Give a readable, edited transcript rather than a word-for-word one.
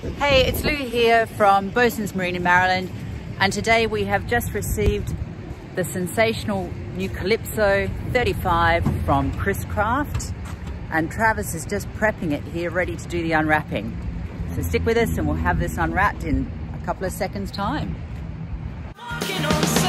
Hey, it's Lou here from Bosun's Marine in Maryland, and today we have just received the sensational new Calypso 35 from Chris Craft, and Travis is just prepping it here, ready to do the unwrapping. So stick with us and we'll have this unwrapped in a couple of seconds time.